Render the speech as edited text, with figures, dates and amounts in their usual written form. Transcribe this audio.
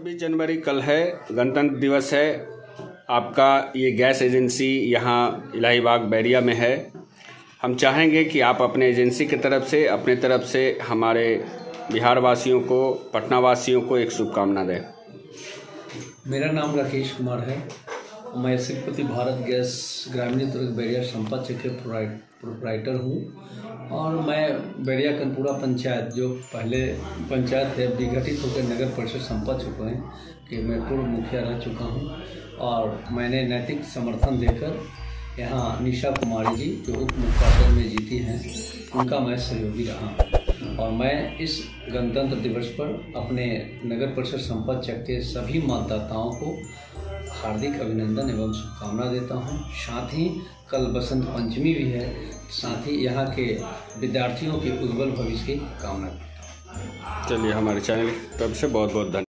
26 जनवरी कल है, गणतंत्र दिवस है। आपका ये गैस एजेंसी यहाँ इलाहीबाग बैरिया में है। हम चाहेंगे कि आप अपने एजेंसी की तरफ से, अपने तरफ से हमारे बिहार वासियों को, पटना वासियों को एक शुभकामना दें। मेरा नाम राकेश कुमार है। मैं श्रीपति भारत गैस ग्रामीण दुर्ग बैरिया संपत चक्र प्रोप्राइटर हूँ और मैं बैरिया कनपुरा पंचायत, जो पहले पंचायत है, विघटित होकर नगर परिषद संपत चुके हैं कि मैं पूर्व मुखिया रह चुका हूँ और मैंने नैतिक समर्थन देकर यहाँ निशा कुमारी जी जो उप मुख्य में जीती हैं, उनका मैं सहयोगी रहा। और मैं इस गणतंत्र दिवस पर अपने नगर परिषद संपत चक्र के सभी मतदाताओं को हार्दिक अभिनंदन एवं शुभकामना देता हूं। साथ ही कल बसंत पंचमी भी है, साथ ही यहाँ के विद्यार्थियों के उज्जवल भविष्य की कामना करता हूँ। चलिए, हमारे चैनल की तरफ से बहुत बहुत धन्यवाद।